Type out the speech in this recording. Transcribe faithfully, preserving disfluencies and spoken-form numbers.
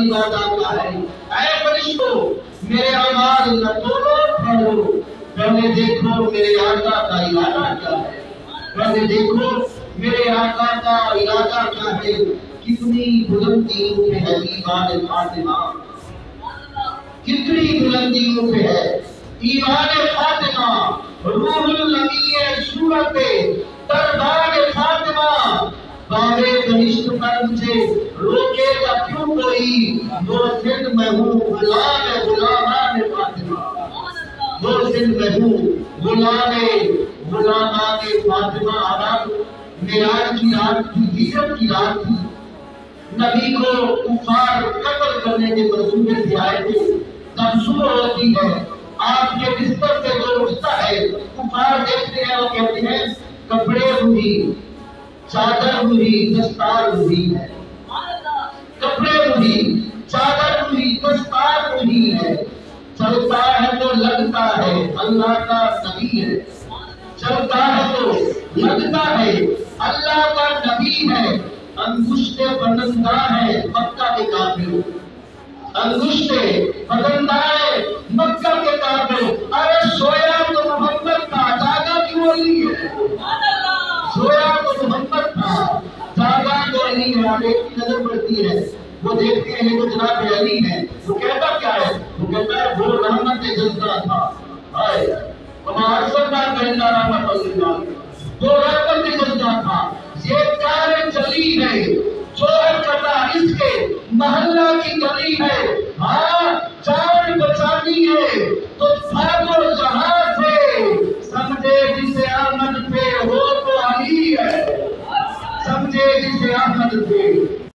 وعدہ کیا ہے؟ اے فرشتوں میرے اعمال نہ توڑو پھیلو، پہلے دیکھو میرے آقا کا ارادہ کیا ہے، پہلے دیکھو میرے آقا کا ارادہ کیا ہے۔ کتنی بلندیوں پہ ہے ایمان فاطمہ، کتنی بلندیوں پہ ہے ایمان فاطمہ، روح النبی صورت دربار فاطمہ۔ بابے بہشت پر مجھے روکے گا کیوں کوئی، محسن میں ہوں غلام غلامان فاطمہ، محسن میں ہوں غلام غلامان فاطمہ۔ آرام معراج کی رات تھی، ہجرت کی رات تھی، نبی کو کفار قتل کرنے کے منصوبے سے آئے تھے۔ جب صبح ہوتی ہے آپ کے بستر سے جو اٹھتا ہے، کفار دیکھتے ہیں اور کہتے ہیں کپڑے ہوئی، چادر ہوئی، دستار ہوئی ہے، کپڑے ہوئی، چادر ہوئی، دستار ہوئی ہے۔ چلتا ہے تو لگتا ہے اللہ کا نبی ہے، چلتا ہے تو لگتا ہے اللہ کا نبی ہے۔ انگشت بدندہ ہے مکہ کے کافر، انگشت بدندہ ہے مکہ کے کافر۔ ارے سویا تو محمد تھا، جاگا کیوں علی ہے؟ سویا تو محمد تھا، جاگا تو علی ہے۔ آپ ایک کی نظر پڑتی ہے، وہ دیکھتے ہیں تو جناب علی ہے۔ وہ کہتا کیا ہے؟ وہ کہتا ہے وہ رحمت جزدہ تھا، آئے ہمارا سردار کہنا رحمت اللہ، وہ رحمت جزدہ تھا۔ یہ کار چلی ہے جو کرتا اس کے محلہ کی گلی ہے، ہاں جان بچانی ہے تو بھاگو جہاں سے، سمجھے جسے احمد پہ ہو تو علی ہے، سمجھے جسے احمد پہ